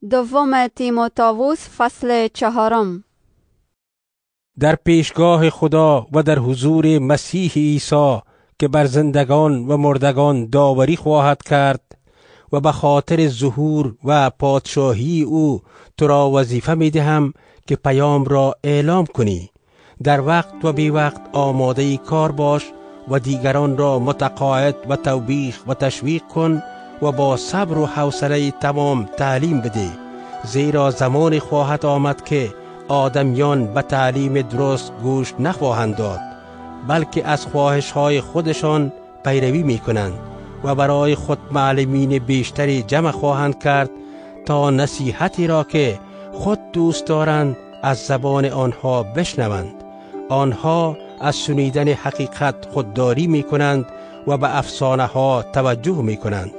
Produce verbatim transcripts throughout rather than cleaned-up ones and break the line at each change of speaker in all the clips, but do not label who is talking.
دوم تیموتائوس فصل چهارم.
در پیشگاه خدا و در حضور مسیح عیسی که بر زندگان و مردگان داوری خواهد کرد و به خاطر ظهور و پادشاهی او تو را وظیفه می دهم که پیام را اعلام کنی. در وقت و بی وقت آماده کار باش و دیگران را متقاعد و توبیخ و تشویق کن و با صبر و حوصله تمام تعلیم بده، زیرا زمان خواهد آمد که آدمیان به تعلیم درست گوش نخواهند داد، بلکه از خواهش‌های خودشان پیروی می‌کنند و برای خود معلمین بیشتری جمع خواهند کرد تا نصیحتی را که خود دوست دارند از زبان آنها بشنوند. آنها از شنیدن حقیقت خودداری می‌کنند و به افسانه‌ها توجه می‌کنند.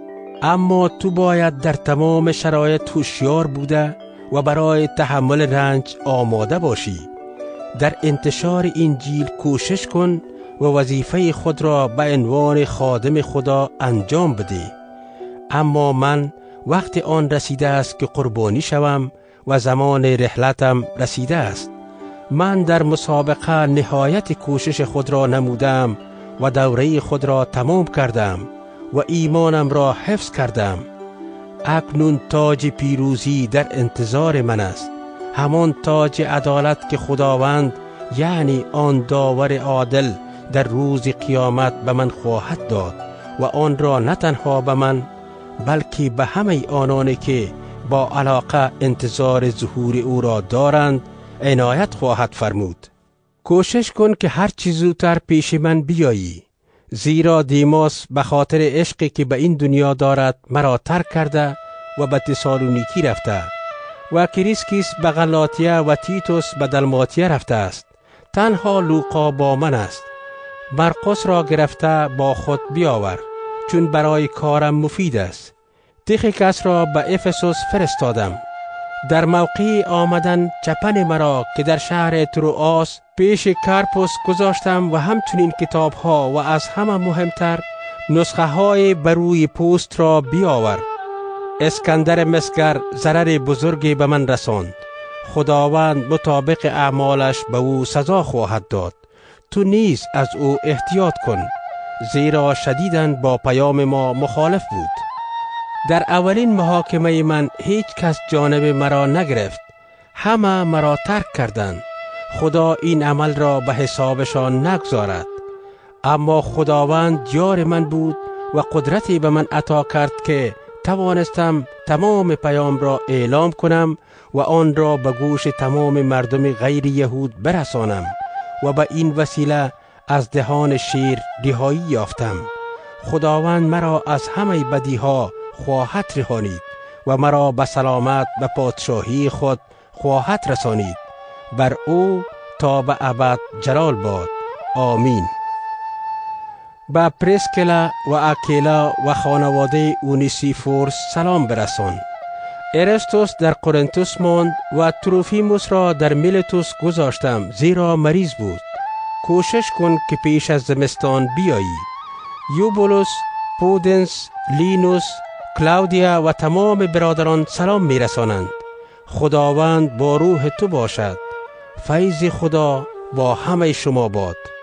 اما تو باید در تمام شرایط هوشیار بوده و برای تحمل رنج آماده باشی. در انتشار انجیل کوشش کن و وظیفه خود را به عنوان خادم خدا انجام بده. اما من وقت آن رسیده است که قربانی شوم و زمان رحلتم رسیده است. من در مسابقه نهایت کوشش خود را نمودم و دوره خود را تمام کردم و ایمانم را حفظ کردم. اکنون تاج پیروزی در انتظار من است، همان تاج عدالت که خداوند یعنی آن داور عادل در روز قیامت به من خواهد داد و آن را نه تنها به من بلکه به همه آنانی که با علاقه انتظار ظهور او را دارند عنایت خواهد فرمود. کوشش کن که هر چیز زودتر پیش من بیایی، زیرا دیماس به خاطر عشقی که به این دنیا دارد مرا ترک کرده و به تسالونیکی رفته و کریسکیس به غلاطیه و تیتوس به دلماتیه رفته است. تنها لوقا با من است. مرقس را گرفته با خود بیاور، چون برای کارم مفید است. تیخیکس را به افسوس فرستادم. در موقع آمدن چپن مرا که در شهر تروآس پیش کرپوس گذاشتم و همچنین کتاب ها و از همه مهمتر نسخه های بروی پوست را بیاور. اسکندر مسگر ضرر بزرگی به من رساند. خداوند مطابق اعمالش به او سزا خواهد داد. تو نیز از او احتیاط کن، زیرا شدیداً با پیام ما مخالف بود. در اولین محاکمه من هیچ کس جانب مرا نگرفت، همه مرا ترک کردند. خدا این عمل را به حسابشان نگذارد. اما خداوند یار من بود و قدرتی به من عطا کرد که توانستم تمام پیام را اعلام کنم و آن را به گوش تمام مردم غیر یهود برسانم و به این وسیله از دهان شیر رهایی یافتم. خداوند مرا از همه بدیها خواهد رهانید و مرا به سلامت به پادشاهی خود خواهد رسانید. بر او تا به ابد جلال باد. آمین. به پرسکلا و اکیلا و خانواده اونیسیفورس سلام برسان. ارسطوس در قرنتوس ماند و تروفیموس را در میلتوس گذاشتم، زیرا مریض بود. کوشش کن که پیش از زمستان بیایی. یوبولوس، پودنس، لینوس، کلاودیا و تمام برادران سلام میرسانند. خداوند با روح تو باشد. فیض خدا با همه شما باد.